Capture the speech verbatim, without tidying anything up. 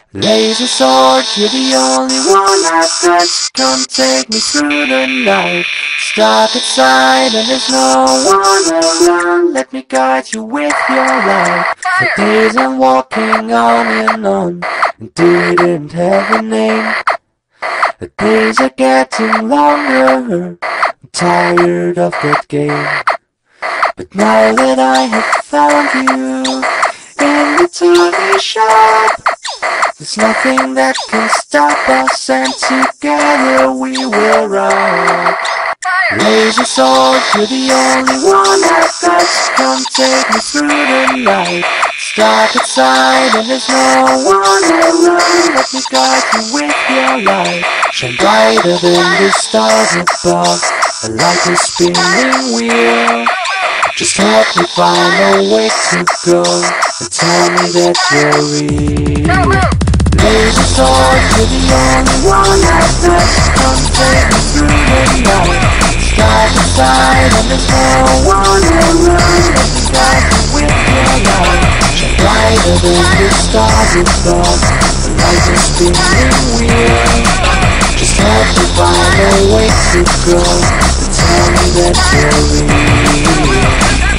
Laser sword, you're the only one I've got. Come take me through the night. Stuck inside and there's no one around. Let me guide you with your light. The days I'm walking on and on and didn't have a name. The days are getting longer. I'm tired of that game. But now that I have found you in the toy shop, there's nothing that can stop us, and together we will rock. Laser sword, you're the only one I've got. Come take me through the night. Stuck inside and there's no one around. Let me guide you with your light. Shine brighter than the stars above, like a spinning wheel. Just help me find a way to go, and tell me that you're real. Laser sword, you're the only one I've got. Come take me through the night. Stuck inside and there's no one around. Let me guide you with your light. Shine brighter than the stars above, like a spinning wheel. Just help me find a way to go, and tell me that you're real.